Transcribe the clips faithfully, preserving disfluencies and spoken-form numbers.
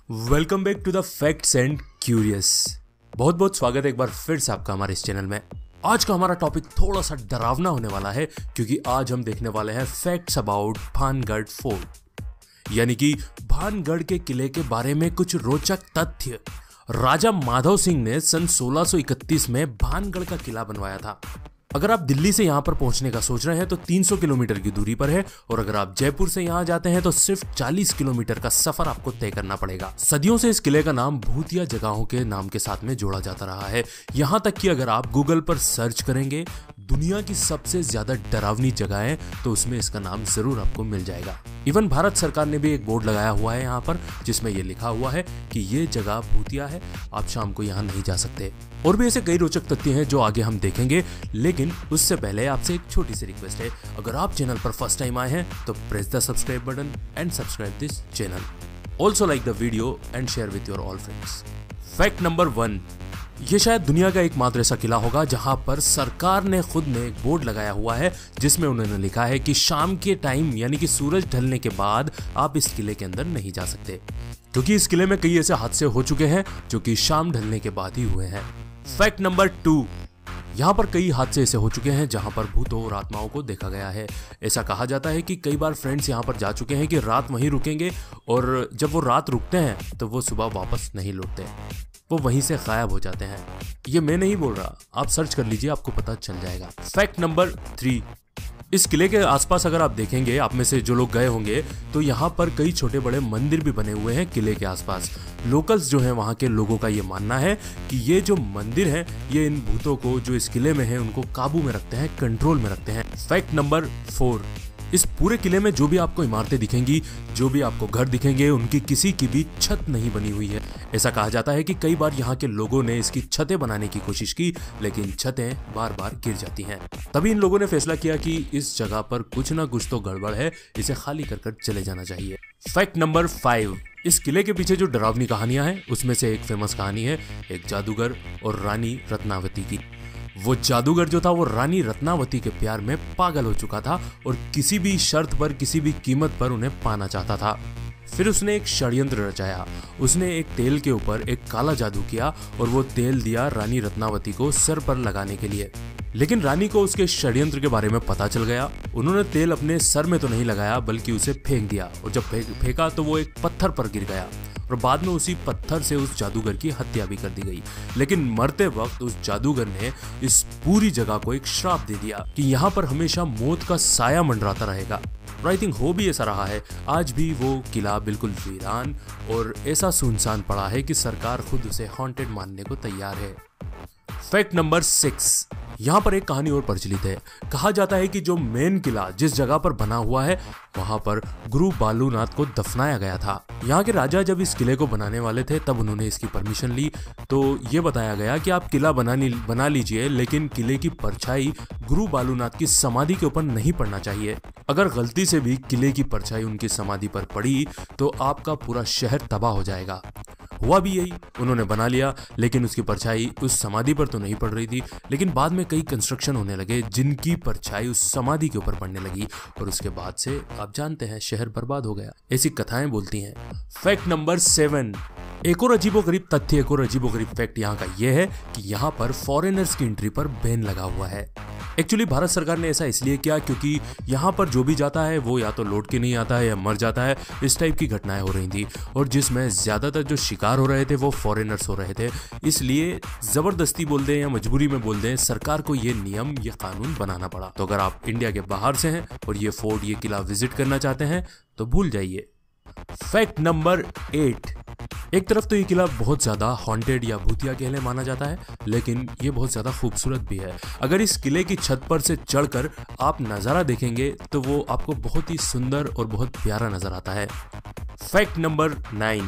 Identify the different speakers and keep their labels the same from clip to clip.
Speaker 1: Welcome back to the facts and curious. बहुत बहुत स्वागत है एक बार फिर से आपका हमारे इस चैनल में। आज का हमारा टॉपिक थोड़ा सा डरावना होने वाला है क्योंकि आज हम देखने वाले हैं फैक्ट्स अबाउट भानगढ़ फोर्ट, यानी कि भानगढ़ के किले के बारे में कुछ रोचक तथ्य। राजा माधव सिंह ने सन सोलह सौ इकतीस में भानगढ़ का किला बनवाया था। अगर आप दिल्ली से यहाँ पर पहुंचने का सोच रहे हैं तो तीन सौ किलोमीटर की दूरी पर है, और अगर आप जयपुर से यहाँ जाते हैं तो सिर्फ चालीस किलोमीटर का सफर आपको तय करना पड़ेगा। सदियों से इस किले का नाम भूतिया जगहों के नाम के साथ में जोड़ा जाता रहा है, यहाँ तक कि अगर आप गूगल पर सर्च करेंगे दुनिया की सबसे ज्यादा डरावनी जगहें तो उसमें इसका नाम जरूर आपको मिल जाएगा। इवन भारत सरकार ने भी एक बोर्ड लगाया हुआ है यहाँ पर जिसमें यह लिखा हुआ है कि ये जगह भूतिया है, आप शाम को यहाँ नहीं जा सकते। और भी ऐसे कई रोचक तथ्य हैं जो आगे हम देखेंगे, लेकिन उससे पहले आपसे एक छोटी सी रिक्वेस्ट है। अगर आप चैनल पर फर्स्ट टाइम आए हैं तो press the subscribe button and subscribe this channel. Also like the video and share with your all friends. Fact number one, ये शायद दुनिया का एकमात्र ऐसा किला होगा जहां पर सरकार ने खुद ने एक बोर्ड लगाया हुआ है जिसमें उन्होंने लिखा है कि शाम के टाइम यानी कि सूरज ढलने के बाद आप इस किले के अंदर नहीं जा सकते, क्योंकि इस किले में कई ऐसे हादसे हो चुके हैं जो कि शाम ढलने के बाद ही हुए हैं। फैक्ट नंबर टू, यहाँ पर कई हादसे ऐसे हो चुके हैं जहां पर भूतों और आत्माओं को देखा गया है। ऐसा कहा जाता है कि कई बार फ्रेंड्स यहाँ पर जा चुके हैं कि रात वहीं रुकेंगे, और जब वो रात रुकते हैं तो वो सुबह वापस नहीं लौटते, वो वहीं से गायब हो जाते हैं। ये मैं नहीं बोल रहा, आप सर्च कर लीजिए, आपको पता चल जाएगा। फैक्ट नंबर थ्री, इस किले के आसपास अगर आप देखेंगे, आप में से जो लोग गए होंगे, तो यहाँ पर कई छोटे बड़े मंदिर भी बने हुए हैं किले के आसपास। लोकल्स जो हैं वहाँ के लोगों का ये मानना है कि ये जो मंदिर हैं ये इन भूतों को जो इस किले में है उनको काबू में रखते हैं, कंट्रोल में रखते हैं। फैक्ट नंबर फोर, इस पूरे किले में जो भी आपको इमारतें दिखेंगी, जो भी आपको घर दिखेंगे, उनकी किसी की भी छत नहीं बनी हुई है। ऐसा कहा जाता है कि कई बार यहाँ के लोगों ने इसकी छतें बनाने की कोशिश की, लेकिन छतें बार बार गिर जाती हैं। तभी इन लोगों ने फैसला किया कि इस जगह पर कुछ ना कुछ तो गड़बड़ है, इसे खाली कर कर चले जाना चाहिए। फैक्ट नंबर फाइव, इस किले के पीछे जो डरावनी कहानियां हैं उसमें से एक फेमस कहानी है एक जादूगर और रानी रत्नावती की। वो जादूगर जो था वो रानी रत्नावती के प्यार में पागल हो चुका था और किसी भी शर्त पर, किसी भी कीमत पर उन्हें पाना चाहता था। फिर उसने एक षड्यंत्र रचाया। उसने एक तेल के ऊपर एक काला जादू किया और वो तेल दिया रानी रत्नावती को सर पर लगाने के लिए। लेकिन रानी को उसके षड्यंत्र के बारे में पता चल गया। उन्होंने तेल अपने सर में तो नहीं लगाया बल्कि उसे फेंक दिया, और जब फेंका तो वो एक पत्थर पर गिर गया और बाद में उसी पत्थर से उस जादूगर की हत्या भी कर दी गई। लेकिन मरते वक्त उस जादूगर ने इस पूरी जगह को एक श्राप दे दिया कि यहाँ पर हमेशा मौत का साया मंडराता रहेगा। आई थिंक हो भी ऐसा रहा है। आज भी वो किला बिल्कुल वीरान और ऐसा सुनसान पड़ा है कि सरकार खुद उसे हॉन्टेड मानने को तैयार है। फैक्ट नंबर सिक्स, यहाँ पर एक कहानी और प्रचलित है। कहा जाता है कि जो मेन किला जिस जगह पर बना हुआ है वहां पर गुरु बालूनाथ को दफनाया गया था। यहाँ के राजा जब इस किले को बनाने वाले थे तब उन्होंने इसकी परमिशन ली, तो ये बताया गया कि आप किला बनानी बना लीजिए, लेकिन किले की परछाई गुरु बालूनाथ की समाधि के ऊपर नहीं पड़ना चाहिए। अगर गलती से भी किले की परछाई उनकी समाधि पर पड़ी तो आपका पूरा शहर तबाह हो जाएगा। हुआ भी यही, उन्होंने बना लिया, लेकिन उसकी परछाई उस समाधि पर तो नहीं पड़ रही थी। लेकिन बाद में कई कंस्ट्रक्शन होने लगे जिनकी परछाई उस समाधि के ऊपर पड़ने लगी, और उसके बाद से आप जानते हैं शहर बर्बाद हो गया। ऐसी कथाएं बोलती हैं। फैक्ट नंबर सेवन, एक और अजीबोगरीब तथ्य, एक और अजीबोगरीब फैक्ट यहाँ का यह है कि यहाँ पर फॉरेनर्स की एंट्री पर बैन लगा हुआ है। एक्चुअली भारत सरकार ने ऐसा इसलिए किया क्योंकि यहाँ पर जो भी जाता है वो या तो लौट के नहीं आता है या मर जाता है। इस टाइप की घटनाएं हो रही थी, और जिसमें ज्यादातर जो शिकार हो रहे थे वो फॉरेनर्स हो रहे थे। इसलिए जबरदस्ती बोल दें या मजबूरी में बोल दें, सरकार को ये नियम, ये कानून बनाना पड़ा। तो अगर आप इंडिया के बाहर से हैं और ये फोर्ट, ये किला विजिट करना चाहते हैं तो भूल जाइए। फैक्ट नंबर एट, एक तरफ तो ये किला बहुत ज्यादा हॉन्टेड या भूतिया किले माना जाता है, लेकिन ये बहुत ज्यादा खूबसूरत भी है। अगर इस किले की छत पर से चढ़कर आप नजारा देखेंगे तो वो आपको बहुत ही सुंदर और बहुत प्यारा नजर आता है। फैक्ट नंबर नाइन,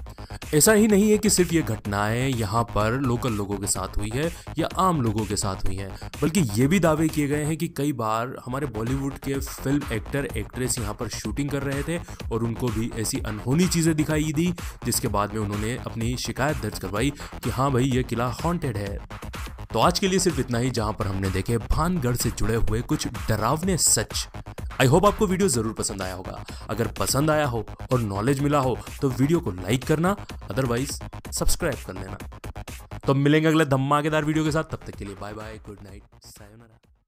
Speaker 1: ऐसा ही नहीं है कि सिर्फ ये घटनाएं यहाँ पर लोकल लोगों के साथ हुई है या आम लोगों के साथ हुई हैं, बल्कि ये भी दावे किए गए हैं कि कई बार हमारे बॉलीवुड के फिल्म एक्टर एक्ट्रेस यहाँ पर शूटिंग कर रहे थे और उनको भी ऐसी अनहोनी चीजें दिखाई दी, जिसके बाद में उन्होंने अपनी शिकायत दर्ज करवाई कि हाँ भाई ये किला हॉन्टेड है। तो आज के लिए सिर्फ इतना ही, जहां पर हमने देखे भानगढ़ से जुड़े हुए कुछ डरावने सच। आई होप आपको वीडियो जरूर पसंद आया होगा। अगर पसंद आया हो और नॉलेज मिला हो तो वीडियो को लाइक करना, अदरवाइज सब्सक्राइब कर लेना। तो मिलेंगे अगले धमाकेदार वीडियो के साथ, तब तक के लिए bye bye, good night, sayonara.